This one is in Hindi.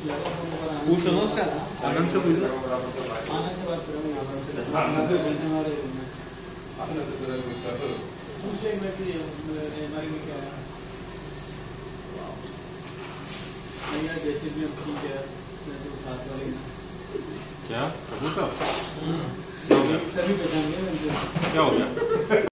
पूछो ना उससे, आनंद से पूछो। आनंद से बात करूँगा, आनंद से जैसे भी ठीक है, साथ वाले क्या कबूतर सभी पहचान गए। क्या हो गया?